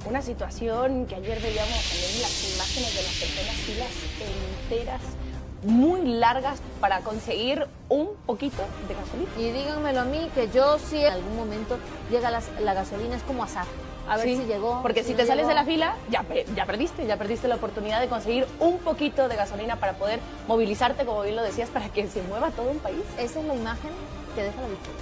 Una situación que ayer veíamos también en las imágenes de las personas, filas enteras, muy largas para conseguir un poquito de gasolina. Y díganmelo a mí, que yo sí en algún momento llega la gasolina, es como azar. A ver si llegó. Porque si no te sales llegó. de la fila, ya perdiste la oportunidad de conseguir un poquito de gasolina para poder movilizarte, como bien lo decías, para que se mueva todo un país. Esa es la imagen que deja la victoria.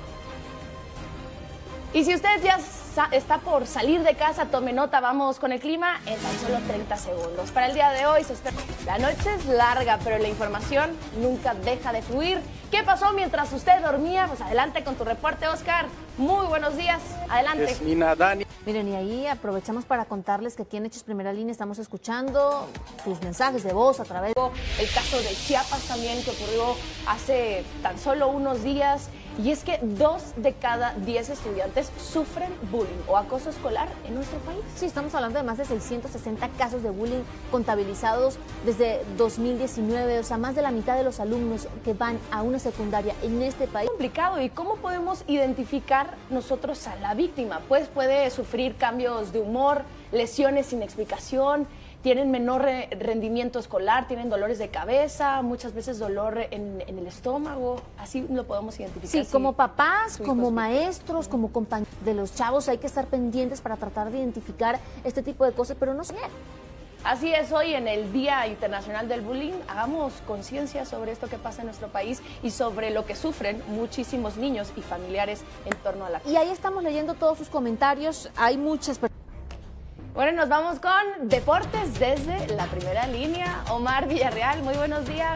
Y si usted ya está por salir de casa, tome nota, vamos con el clima en tan solo 30 segundos. Para el día de hoy se espera. La noche es larga, pero la información nunca deja de fluir. ¿Qué pasó mientras usted dormía? Pues adelante con tu reporte, Oscar. Muy buenos días, adelante. Yasmina, Dani. Miren, y ahí aprovechamos para contarles que aquí en Hechos Primera Línea estamos escuchando sus mensajes de voz a través de... El caso de Chiapas también, que ocurrió hace tan solo unos días. Y es que 2 de cada 10 estudiantes sufren bullying o acoso escolar en nuestro país. Sí, estamos hablando de más de 660 casos de bullying contabilizados desde 2019, o sea, más de la mitad de los alumnos que van a una secundaria en este país. Es complicado. ¿Y cómo podemos identificar nosotros a la víctima? Pues puede sufrir cambios de humor, lesiones sin explicación, tienen menor rendimiento escolar, tienen dolores de cabeza, muchas veces dolor en el estómago, así lo podemos identificar. Sí, como papás, como maestros, como compañeros de los chavos, hay que estar pendientes para tratar de identificar este tipo de cosas, pero no sé. Así es, hoy en el Día Internacional del Bullying, hagamos conciencia sobre esto que pasa en nuestro país y sobre lo que sufren muchísimos niños y familiares en torno a la... Y ahí estamos leyendo todos sus comentarios, hay muchas personas. Bueno, nos vamos con deportes desde la primera línea. Omar Villarreal, muy buenos días.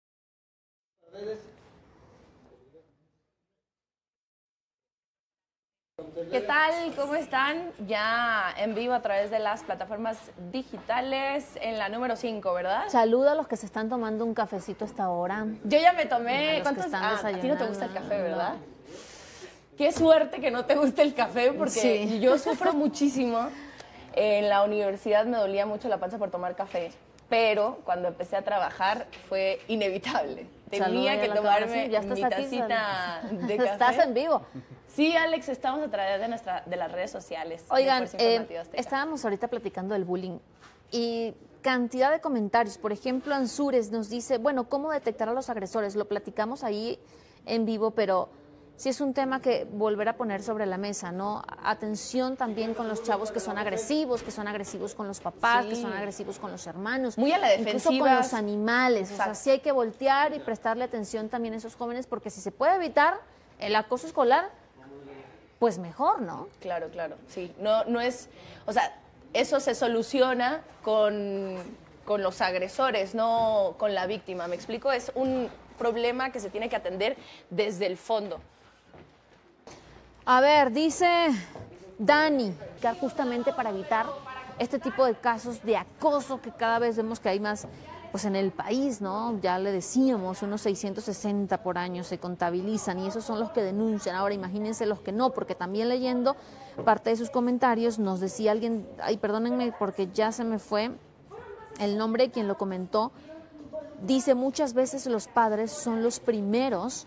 ¿Qué tal? ¿Cómo están? Ya en vivo a través de las plataformas digitales en la número 5, ¿verdad? Saluda a los que se están tomando un cafecito a esta hora. Yo ya me tomé... A los que están a ti no te gusta el desayunando, café, ¿verdad? no. Qué suerte que no te guste el café, porque Sí. yo sufro muchísimo. En la universidad me dolía mucho la panza por tomar café, pero cuando empecé a trabajar fue inevitable. Tenía que tomarme mi tacita de café. Estás en vivo. Sí, Alex, estamos a través de las redes sociales. Oigan, de Fuerza Informativa Azteca. estábamos ahorita platicando del bullying y cantidad de comentarios. Por ejemplo, Ansures nos dice, bueno, ¿cómo detectar a los agresores? Lo platicamos ahí en vivo, pero sí es un tema que volver a poner sobre la mesa, ¿no? Atención también con los chavos que son agresivos con los papás, Sí. que son agresivos con los hermanos. Muy a la incluso defensiva. con los animales. O sea, Exacto. sí hay que voltear y prestarle atención también a esos jóvenes, porque si se puede evitar el acoso escolar, pues mejor, ¿no? Claro, sí. No es, o sea, eso se soluciona con los agresores, no con la víctima. ¿Me explico? Es un problema que se tiene que atender desde el fondo. A ver, dice Dani, que justamente para evitar este tipo de casos de acoso que cada vez vemos que hay más pues en el país, ¿no? Ya le decíamos, unos 660 por año se contabilizan y esos son los que denuncian. Ahora imagínense los que no, porque también leyendo parte de sus comentarios nos decía alguien, ay, perdónenme porque ya se me fue el nombre de quien lo comentó, dice muchas veces los padres son los primeros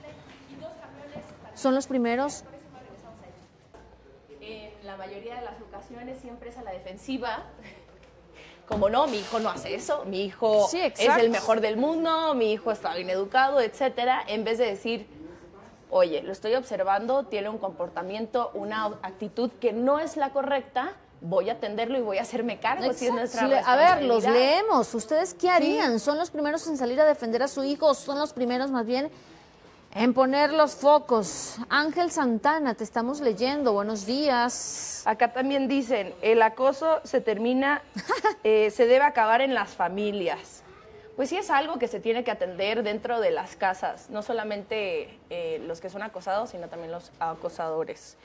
En la mayoría de las ocasiones siempre es a la defensiva. Como no, mi hijo no hace eso, mi hijo Sí, es exacto. el mejor del mundo, mi hijo está bien educado, etcétera, en vez de decir, oye, lo estoy observando, tiene un comportamiento, una actitud que no es la correcta, voy a atenderlo y voy a hacerme cargo, si es Exacto. nuestra A responsabilidad. ver, los leemos. ¿Ustedes qué harían? Sí. ¿Son los primeros en salir a defender a su hijo? ¿Son los primeros más bien en poner los focos? Ángel Santana, te estamos leyendo. Buenos días. Acá también dicen, el acoso se debe acabar en las familias. Pues sí es algo que se tiene que atender dentro de las casas, no solamente los que son acosados, sino también los acosadores.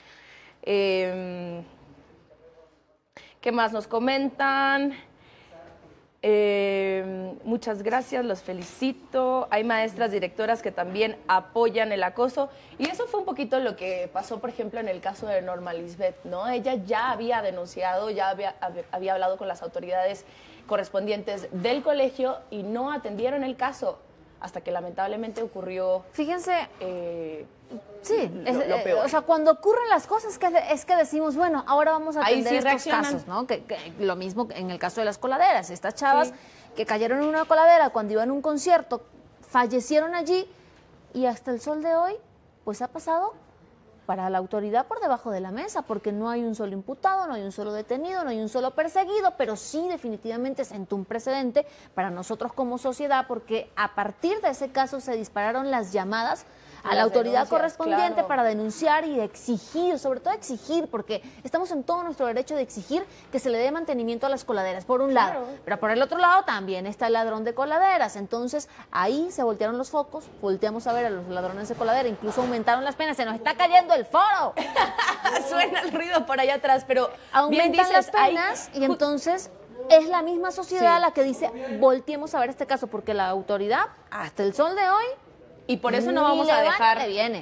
¿Qué más nos comentan? Muchas gracias, los felicito. Hay maestras directoras que también apoyan el acoso y eso fue un poquito lo que pasó, por ejemplo, en el caso de Norma Lisbeth, ¿no? Ella ya había denunciado, ya había hablado con las autoridades correspondientes del colegio y no atendieron el caso hasta que lamentablemente ocurrió Fíjense, Sí, lo peor. o sea, cuando ocurren las cosas es que decimos, bueno, ahora vamos a Ahí atender sí estos reaccionan. casos, ¿no? Que lo mismo en el caso de las coladeras. Estas chavas Sí. que cayeron en una coladera cuando iban a un concierto, fallecieron allí y hasta el sol de hoy, pues ha pasado para la autoridad por debajo de la mesa, porque no hay un solo imputado, no hay un solo detenido, no hay un solo perseguido, pero sí definitivamente sentó un precedente para nosotros como sociedad, porque a partir de ese caso se dispararon las llamadas a la Las autoridad denuncias, correspondiente claro. para denunciar y exigir, sobre todo exigir, porque estamos en todo nuestro derecho de exigir que se le dé mantenimiento a las coladeras, por un lado, Claro. pero por el otro lado también está el ladrón de coladeras. Entonces ahí se voltearon los focos, volteamos a ver a los ladrones de coladera, incluso aumentaron las penas, se nos está cayendo el foro. Suena el ruido por allá atrás, pero bien Aumentan dices, las penas y entonces es la misma sociedad Sí. la que dice, volteemos a ver este caso, porque la autoridad, hasta el sol de hoy, y por eso no Ni vamos le a va ni dejar le viene.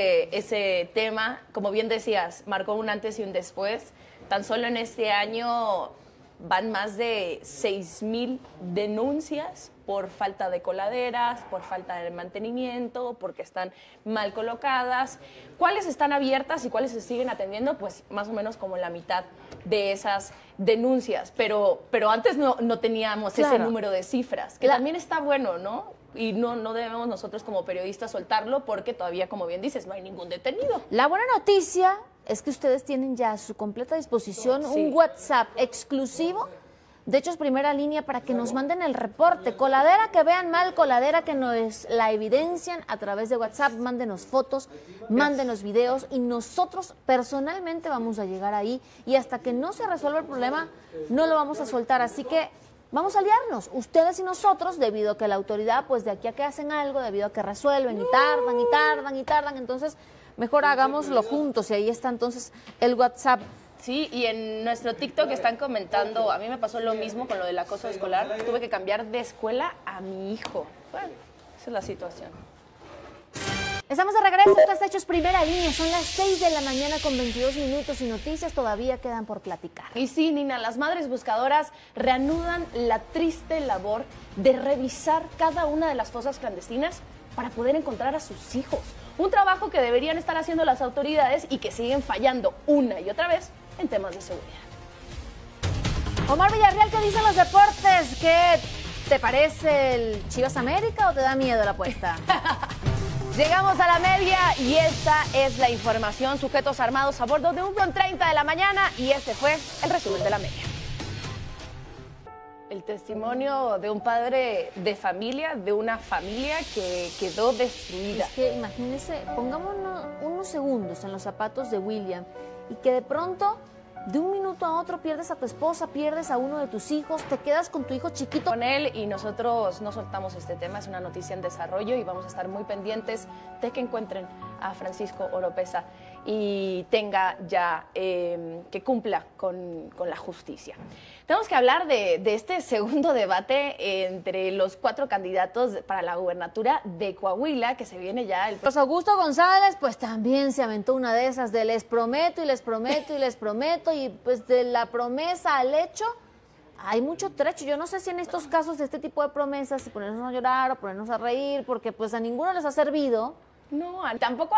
ese tema, como bien decías, marcó un antes y un después. Tan solo en este año van más de 6,000 denuncias por falta de coladeras, por falta de mantenimiento, porque están mal colocadas. ¿Cuáles están abiertas y cuáles se siguen atendiendo? Pues más o menos como la mitad de esas denuncias. Pero antes no teníamos ese Claro. número de cifras, que también está bueno, ¿no? Y no debemos nosotros como periodistas soltarlo porque todavía, como bien dices, no hay ningún detenido. la buena noticia es que ustedes tienen ya a su completa disposición Sí. un WhatsApp exclusivo de Hechos Primera Línea para que nos manden el reporte. Coladera que vean mal, coladera que nos la evidencian a través de WhatsApp. Mándenos fotos, mándenos videos y nosotros personalmente vamos a llegar ahí y hasta que no se resuelva el problema no lo vamos a soltar. Así que vamos a aliarnos, ustedes y nosotros, debido a que la autoridad, pues de aquí a que hacen algo, debido a que resuelven y tardan y tardan y tardan, entonces mejor hagámoslo juntos y ahí está entonces el WhatsApp. Sí, y en nuestro TikTok están comentando, a mí me pasó lo mismo con lo del acoso escolar, tuve que cambiar de escuela a mi hijo. Bueno, esa es la situación. Estamos de regreso, esto es Hechos Primera Línea, son las 6 de la mañana con 22 minutos y noticias todavía quedan por platicar. Y sí, Nina, las madres buscadoras reanudan la triste labor de revisar cada una de las fosas clandestinas para poder encontrar a sus hijos. Un trabajo que deberían estar haciendo las autoridades y que siguen fallando una y otra vez en temas de seguridad. Omar Villarreal, ¿qué dicen los deportes? ¿Qué te parece el Chivas América o te da miedo la apuesta? Llegamos a la media y esta es la información. Sujetos armados a bordo de un avión 30 de la mañana y este fue el resumen de la media. El testimonio de un padre de familia, de una familia que quedó destruida. Es que imagínense, pongámonos unos segundos en los zapatos de William y que de pronto, de un minuto a otro, pierdes a tu esposa, pierdes a uno de tus hijos, te quedas con tu hijo chiquito. Con él y nosotros no soltamos este tema, es una noticia en desarrollo y vamos a estar muy pendientes de que encuentren a Francisco Oropeza y tenga ya, que cumpla con la justicia. Tenemos que hablar de este segundo debate entre los 4 candidatos para la gubernatura de Coahuila, que se viene ya el... Pues Augusto González, pues también se aventó una de esas de les prometo y les prometo y les prometo y pues de la promesa al hecho hay mucho trecho. Yo no sé si en estos casos de este tipo de promesas, si ponernos a llorar o ponernos a reír, porque pues a ninguno les ha servido. No, tampoco a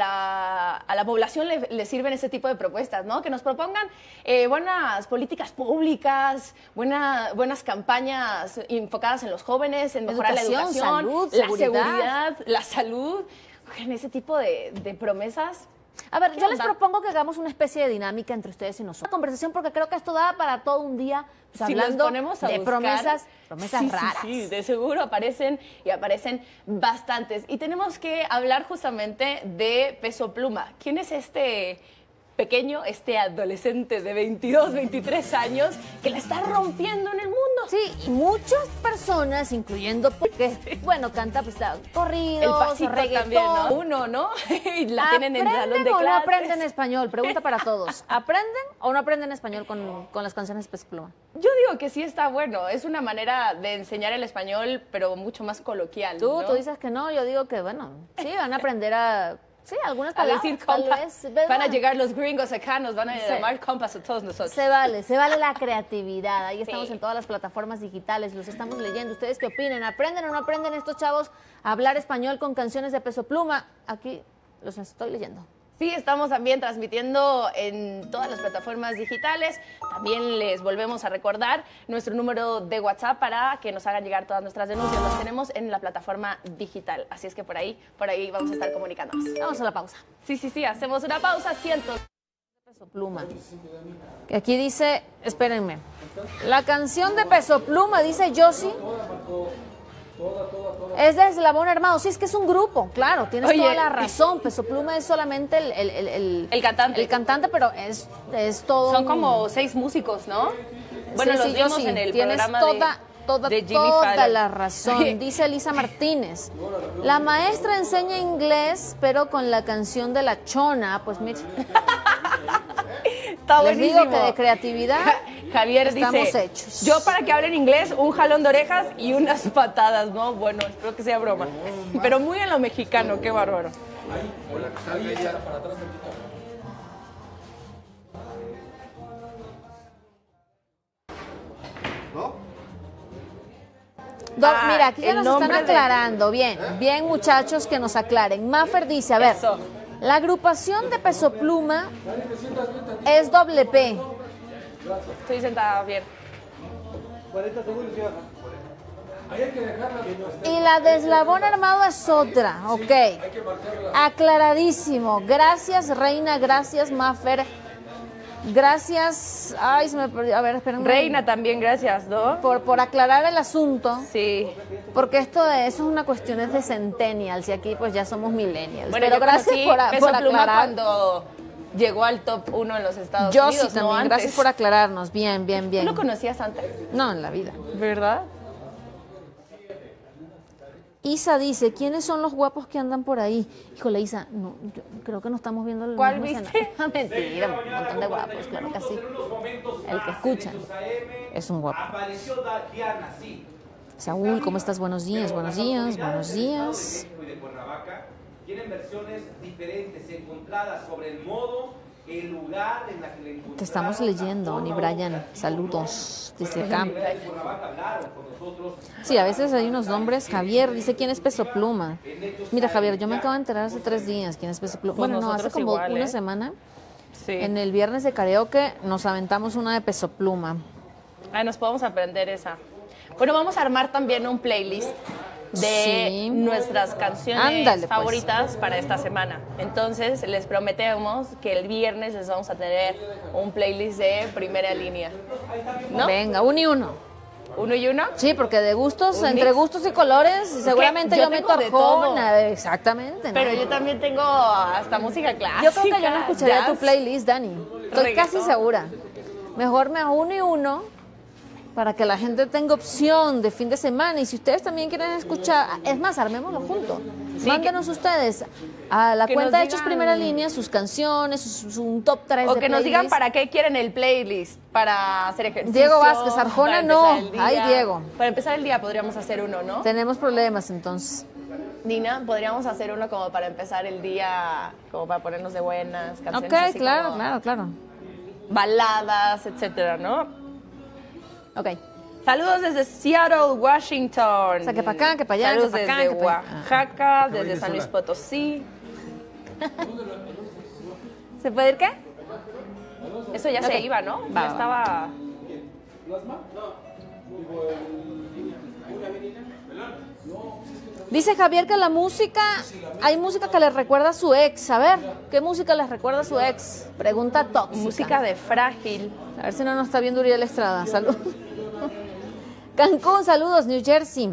la población le sirven ese tipo de propuestas, ¿no? Que nos propongan buenas políticas públicas, buenas campañas enfocadas en los jóvenes, en mejorar la educación, salud, la seguridad. seguridad, la salud. En ese tipo de promesas. A ver, ¿Qué yo les onda? propongo que hagamos una especie de dinámica entre ustedes y nosotros. Una conversación porque creo que esto da para todo un día, pues, Si nos hablando ponemos a de buscar, promesas sí, raras. Sí, de seguro aparecen y aparecen bastantes. Y tenemos que hablar justamente de Peso Pluma. ¿Quién es este pequeño, este adolescente de 22, 23 años que la está rompiendo en el mundo? Sí, y muchas personas, incluyendo porque, bueno, canta pues corridos, El pasito reggaetón. también, ¿no? Uno, ¿no? Y la tienen en el salón de ¿Aprenden o no clases. aprenden español? Pregunta para todos. ¿Aprenden o no aprenden español con las canciones de Peso Pluma? Yo digo que sí está bueno. Es una manera de enseñar el español, pero mucho más coloquial. Tú ¿no? dices que no, yo digo que, bueno, sí, van a aprender a... Sí, algunas A palabras. decir tal compa. vez, Van a bueno. llegar los gringos acá, nos van a Sí. llamar compas a todos nosotros. Se vale la creatividad. Ahí estamos en todas las plataformas digitales, los estamos leyendo. ¿Ustedes qué opinan? ¿Aprenden o no aprenden estos chavos a hablar español con canciones de Peso Pluma? Aquí Los estoy leyendo. Sí, estamos también transmitiendo en todas las plataformas digitales. También les volvemos a recordar nuestro número de WhatsApp para que nos hagan llegar todas nuestras denuncias. Las tenemos en la plataforma digital. Así es que por ahí vamos a estar comunicándonos. Vamos a la pausa. Sí, hacemos una pausa. Peso Pluma. Aquí dice, espérenme, la canción de Peso Pluma, dice Yossi, es de Eslabón Armado. Sí, es que es un grupo, claro, tienes toda la razón. Peso Pluma es solamente el cantante. El cantante, pero es todo. Son como 6 músicos, ¿no? Bueno, sí, los vimos Yossi, en el tienes programa de Jimmy toda Fallon. la razón. Dice Elisa Martínez, la maestra enseña inglés, pero con la canción de La Chona, pues mira. Está Les buenísimo. digo que de creatividad Javier estamos dice, hechos. yo para que hablen inglés, un jalón de orejas y unas patadas, ¿no? Bueno, espero que sea broma. Pero muy en lo mexicano, qué bárbaro. Mira, aquí ya el nos están nombre de- aclarando. Bien, muchachos, que nos aclaren. Maffer dice, a ver, Eso. la agrupación de Peso Pluma es doble P. Estoy sentada bien. Y la de Eslabón Armado es otra, ok. Aclaradísimo. Gracias, Reina, gracias, Maffer. Gracias, ay, se me perdió. A ver, espérenme. Reina también, gracias, ¿no? Por aclarar el asunto. Sí. Porque eso es una cuestión de centennials y aquí pues ya somos millennials. Bueno, pero yo gracias conocí por Peso Pluma aclarar. cuando llegó al top 1 en los Estados Yo Unidos, sí también, ¿no? Antes. gracias por aclararnos. Bien. ¿Tú lo conocías antes? No, en la vida. ¿Verdad? Isa dice, ¿quiénes son los guapos que andan por ahí? Híjole, Isa, no, yo creo que no estamos viendo el ¿Cuál mismo viste? escenario. Mentira, un montón de guapos, claro que sí. El que escuchan es un guapo. Saúl, ¿cómo estás? Buenos días. Tienen versiones diferentes encontradas sobre el modo, el lugar en la que le encontraron. Te estamos leyendo, ni Brian. Saludos desde acá. Sí, a veces hay unos nombres. Javier dice, ¿quién es Peso Pluma? Mira, Javier, yo me acabo de enterar hace 3 días quién es Peso Pluma. Pues Bueno, no, hace nosotros como igual, una ¿eh? semana. Sí. En el viernes de karaoke nos aventamos una de Peso Pluma. Ay, nos podemos aprender esa. Bueno, vamos a armar también un playlist de Sí. nuestras canciones Ándale, pues. favoritas para esta semana. Entonces, les prometemos que el viernes les vamos a tener un playlist de primera línea. ¿No? Venga, uno y uno. ¿Uno y uno? Sí, porque de gustos, Un entre mix. gustos y colores, seguramente yo yo meto tengo de todo. Arjona. Exactamente. ¿no? Pero yo también tengo hasta música clásica. Yo creo que yo no escucharía jazz. tu playlist, Dani. Estoy Reggaetón. casi segura. Mejor me hago uno y uno para que la gente tenga opción de fin de semana. Y si ustedes también quieren escuchar, es más, armémoslo juntos. Sí, Mándenos ustedes a la que cuenta de nos Hechos digan- Primera Línea sus canciones, un top 3 O de que nos digan playlist. para qué quieren el playlist, para hacer ejercicio. Diego Vázquez, Arjona para no. empezar el día. Ay, Diego. Para empezar el día podríamos hacer uno, ¿no? Tenemos problemas entonces. Nina, podríamos hacer uno como para empezar el día, como para ponernos de buenas, canciones Ok, así claro, como claro. baladas, etcétera, ¿no? Ok. Saludos desde Seattle, Washington. O sea, que para acá, que para allá, Saludos que para acá, desde que para- Oaxaca, desde San Luis Potosí. ¿Se puede ir qué? Eso ya Ok. se iba, ¿no? Va, Ya va. estaba... Dice Javier que la música, hay música que le recuerda a su ex. A ver, ¿qué música les recuerda a su ex? Pregunta tóxica. Música de Frágil. A ver si no nos está viendo Uriel Estrada. Saludos. Cancún, saludos, New Jersey.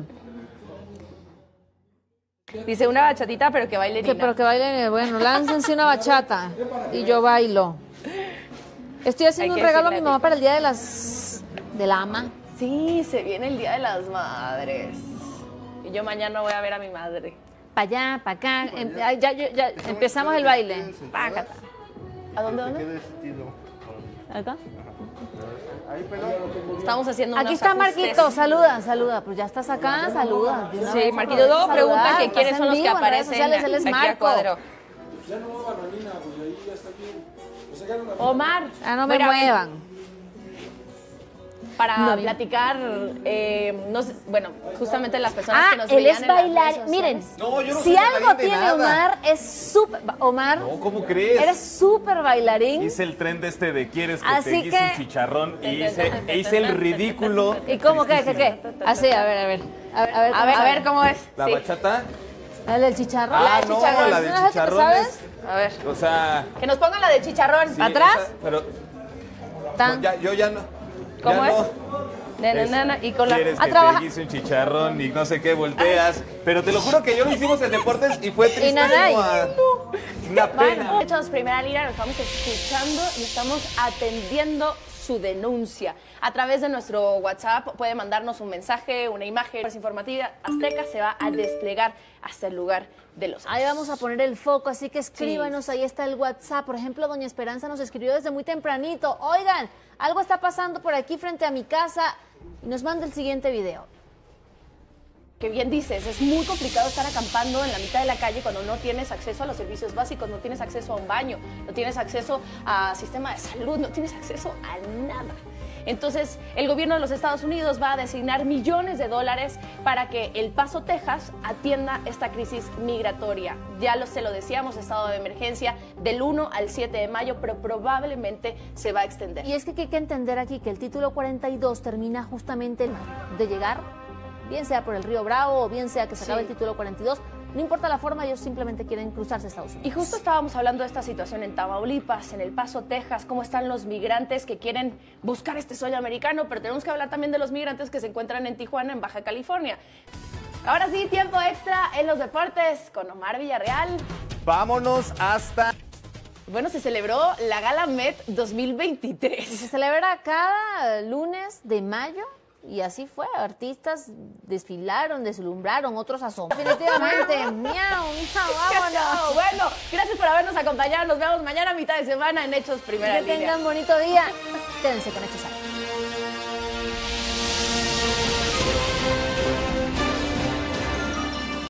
Dice una bachatita, pero que baile Nina. Pero que bailen, bueno, láncense una bachata y yo bailo. Estoy haciendo Hay un que regalo a mi decirle mamá a para el día de la ama. Sí, se viene el Día de las Madres. Y yo mañana voy a ver a mi madre. Para allá, para acá. Ya empezamos el baile. Pácata. ¿A dónde? Quede vestido. ¿Acá? Ahí, pelón. Estamos haciendo Aquí unos está ajustes. Marquito, saluda. Pues ya estás acá, saluda. De una Sí, vez Marquito, luego aprovecha a pregunta saludar, que quiénes estás son los en que vivo en redes aparecen sociales, él es aquí a Marco. cuadro. Ya no muevan a Nina, pues ahí ya está bien. O sea, ya no la Omar. Ah, no me mira, muevan. para No, bien. platicar, no sé, bueno, justamente las personas que nos él veían es en las redes bailarín. Miren, sociales. No, yo no si soy algo bailarín de tiene nada. Omar, es súper... Omar, No, ¿cómo crees? eres súper bailarín. Hice el tren de de quieres que Así te guise un que- chicharrón y hice el ridículo. ¿Y cómo qué? Así, a ver. A ver cómo es. La Sí. bachata. ¿La del chicharrón? Ah, de no, chicharrón. la de ¿No la que te chicharrones. sabes? A ver, O sea, que nos pongan la de chicharrón. sí, ¿Atrás? esa, pero Tan. no, yo ya no. ¿Cómo ya es? No. Na, y con la... Quieres Ah, que trabaja- te guise un chicharrón y no sé qué, volteas. Pero te lo juro que yo lo hicimos en deportes y fue tristísimo. nanay. Una pena. Bueno, hechos primera línea, nos estamos escuchando y estamos atendiendo su denuncia. A través de nuestro WhatsApp puede mandarnos un mensaje, una imagen. Pues informativa Azteca se va a desplegar hasta el lugar de los Ahí vamos a poner el foco, así que escríbanos, ahí está el WhatsApp. Por ejemplo, doña Esperanza nos escribió desde muy tempranito. Oigan, algo está pasando por aquí frente a mi casa y nos manda el siguiente video. Que bien dices, es muy complicado estar acampando en la mitad de la calle cuando no tienes acceso a los servicios básicos, no tienes acceso a un baño, no tienes acceso a sistema de salud, no tienes acceso a nada. Entonces, el gobierno de los Estados Unidos va a designar millones de dólares para que El Paso, Texas, atienda esta crisis migratoria. Ya se lo decíamos, estado de emergencia del 1 al 7 de mayo, pero probablemente se va a extender. Y es que hay que entender aquí que el título 42 termina justamente de llegar, bien sea por el río Bravo o bien sea que se acabe el título 42, no importa la forma, ellos simplemente quieren cruzarse a Estados Unidos. Y justo estábamos hablando de esta situación en Tamaulipas, en El Paso, Texas, cómo están los migrantes que quieren buscar este sueño americano, pero tenemos que hablar también de los migrantes que se encuentran en Tijuana, en Baja California. Ahora sí, tiempo extra en los deportes con Omar Villarreal. Vámonos hasta... Bueno, se celebró la Gala Met Y 2023. se celebra cada lunes de mayo y así fue. Artistas desfilaron, deslumbraron, otros asombraron. Definitivamente, miau, vámonos. Bueno, gracias por habernos acompañado. Nos vemos mañana a mitad de semana en Hechos Primera Que Línea. tengan bonito día. Quédense con Hechos.